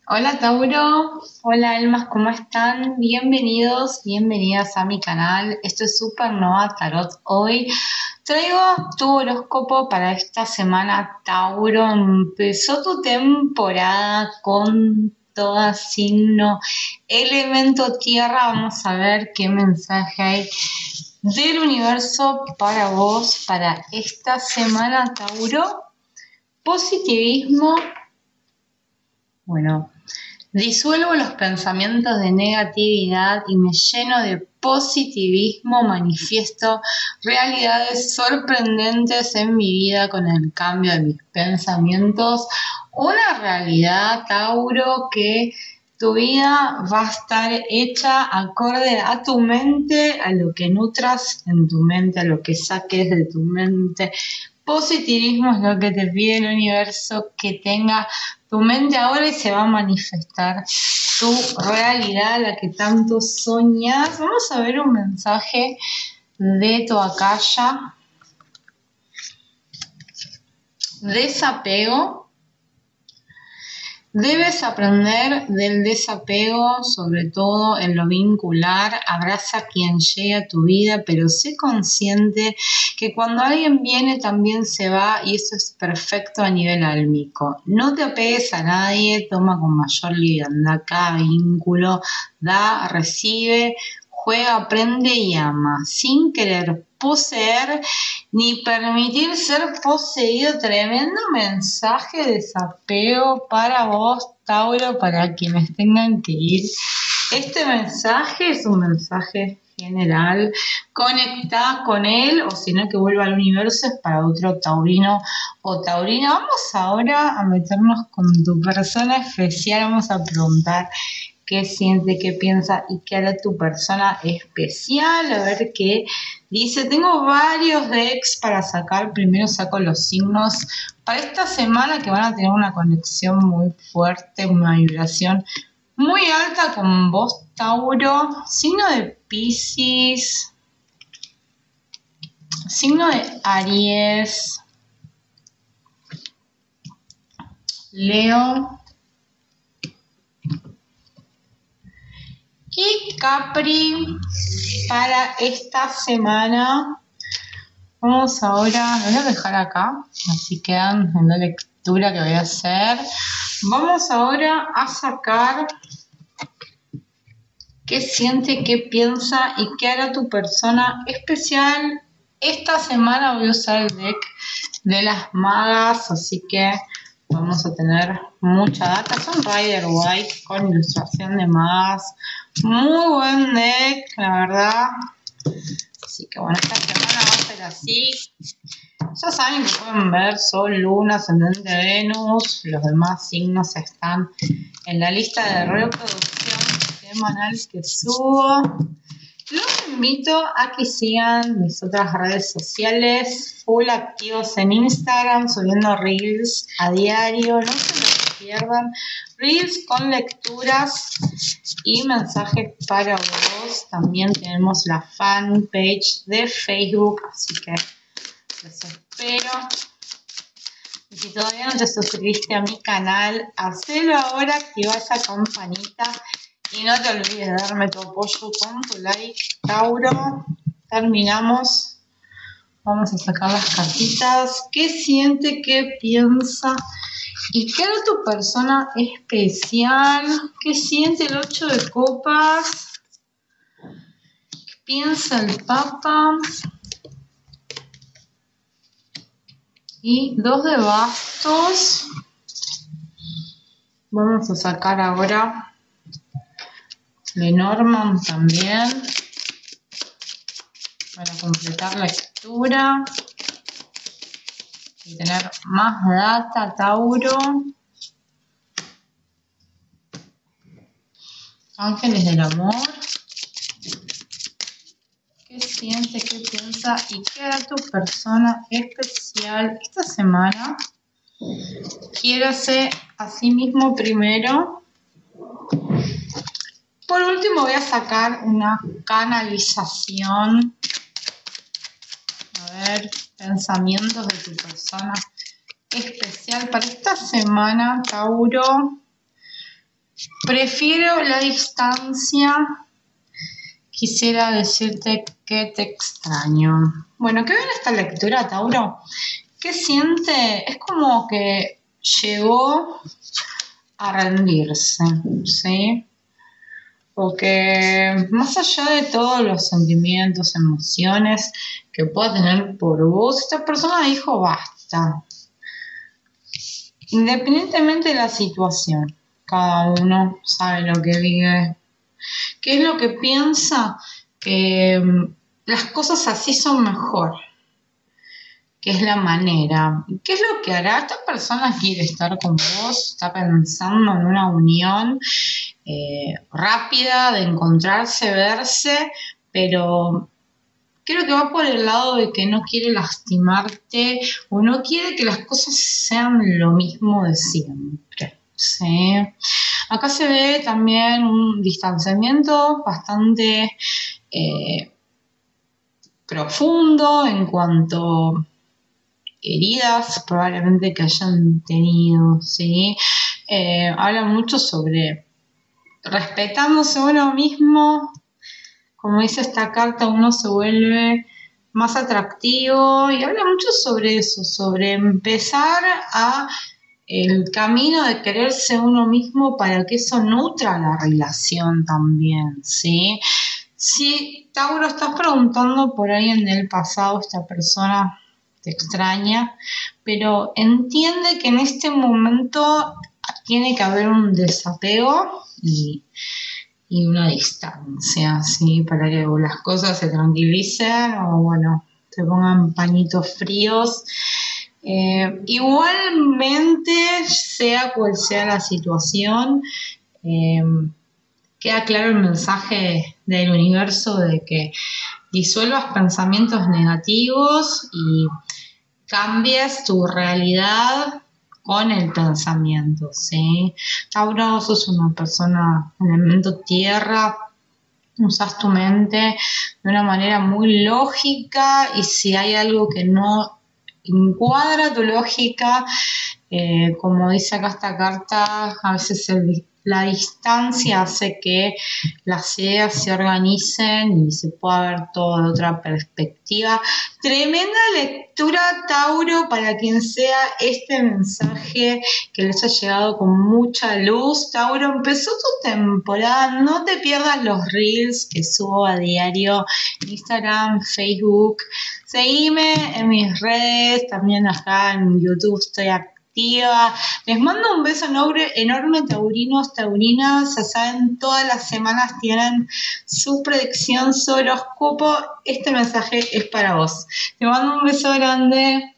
Hola Tauro, hola Almas, ¿cómo están? Bienvenidos, bienvenidas a mi canal. Esto es Supernova Tarot. Hoy traigo tu horóscopo para esta semana, Tauro. Empezó tu temporada con todo signo, elemento tierra. Vamos a ver qué mensaje hay del universo para vos para esta semana, Tauro. Positivismo. Bueno, disuelvo los pensamientos de negatividad y me lleno de positivismo, manifiesto realidades sorprendentes en mi vida con el cambio de mis pensamientos. Una realidad, Tauro, que tu vida va a estar hecha acorde a tu mente, a lo que nutras en tu mente, a lo que saques de tu mente. Positivismo es lo que te pide el universo, que tenga tu mente ahora y se va a manifestar tu realidad, la que tanto soñas. Vamos a ver un mensaje de tu acaya. Desapego. Debes aprender del desapego, sobre todo en lo vincular. Abraza a quien llegue a tu vida, pero sé consciente que cuando alguien viene también se va y eso es perfecto a nivel álmico. No te apegues a nadie, toma con mayor liviandad cada vínculo, da, recibe, juega, aprende y ama, sin querer poseer ni permitir ser poseído. Tremendo mensaje de desapego para vos, Tauro, para quienes tengan que ir. Este mensaje es un mensaje general. Conectá con él, o si no, que vuelva al universo, es para otro taurino o taurina. Vamos ahora a meternos con tu persona especial. Vamos a preguntar qué siente, qué piensa y qué hará tu persona especial. A ver qué dice. Tengo varios decks para sacar. Primero saco los signos para esta semana que van a tener una conexión muy fuerte, una vibración muy alta con vos, Tauro. Signo de Piscis, signo de Aries, Leo y Capri para esta semana. Vamos ahora, lo voy a dejar acá, así quedan en la lectura que voy a hacer. Vamos ahora a sacar qué siente, qué piensa y qué hará tu persona especial. Esta semana voy a usar el deck de las magas, así que vamos a tener mucha data. Es un Rider White con ilustración de magas. Muy buen deck, la verdad. Así que bueno, esta semana va a ser así. Ya saben que pueden ver Sol, Luna, Ascendente, Venus. Los demás signos están en la lista de reproducción semanal que subo. Los invito a que sigan mis otras redes sociales, full activos en Instagram, subiendo reels a diario. No se los pierdan. Reels con lecturas y mensajes para vos. También tenemos la fanpage de Facebook, así que los espero. Y si todavía no te suscribiste a mi canal, hacelo ahora, activa esa campanita y no te olvides de darme tu apoyo con tu like. Tauro, terminamos. Vamos a sacar las cartitas. ¿Qué siente? ¿Qué piensa? ¿Y qué era tu persona especial? ¿Qué siente el 8 de copas? ¿Qué piensa el Papa? Y 2 de bastos. Vamos a sacar ahora Lenormand también para completar la lectura y tener más data, Tauro. Ángeles del amor. ¿Qué siente, qué piensa y qué hará tu persona especial esta semana? Quiérase a sí mismo primero. Por último voy a sacar una canalización. A ver, pensamientos de tu persona especial para esta semana, Tauro. prefiero la distancia. Quisiera decirte que te extraño. Bueno, ¿qué ven esta lectura, Tauro? ¿Qué siente? Es como que llegó a rendirse, ¿sí? Porque más allá de todos los sentimientos, emociones que pueda tener por vos, esta persona dijo basta. Independientemente de la situación, cada uno sabe lo que vive. ¿Qué es lo que piensa? Que las cosas así son mejor. ¿Qué es la manera? ¿Qué es lo que hará? Esta persona quiere estar con vos, está pensando en una unión rápida, de encontrarse, verse, pero creo que va por el lado de que no quiere lastimarte o no quiere que las cosas sean lo mismo de siempre. ¿Sí? Acá se ve también un distanciamiento bastante profundo en cuanto heridas probablemente que hayan tenido, ¿sí? Habla mucho sobre respetándose uno mismo. Como dice esta carta, uno se vuelve más atractivo y habla mucho sobre eso, sobre empezar a el camino de quererse uno mismo para que eso nutra la relación también, ¿sí? Si, Tauro, estás preguntando por ahí en el pasado, esta persona te extraña, pero entiende que en este momento tiene que haber un desapego y una distancia, ¿sí? Para que las cosas se tranquilicen o, bueno, se pongan pañitos fríos. Igualmente, sea cual sea la situación, queda claro el mensaje del universo de que disuelvas pensamientos negativos y cambies tu realidad con el pensamiento, ¿sí? Tauro, sos una persona, elemento tierra, usas tu mente de una manera muy lógica y si hay algo que no encuadra tu lógica, como dice acá esta carta, a veces la distancia hace que las ideas se organicen y se pueda ver todo de otra perspectiva. Tremenda lectura, Tauro, para quien sea este mensaje que les ha llegado con mucha luz. Tauro, empezó tu temporada, no te pierdas los reels que subo a diario en Instagram, Facebook. Seguime en mis redes, también acá en YouTube estoy activa. Les mando un beso enorme, taurinos, taurinas. Ya saben, todas las semanas tienen su predicción, su horóscopo. Este mensaje es para vos. Te mando un beso grande.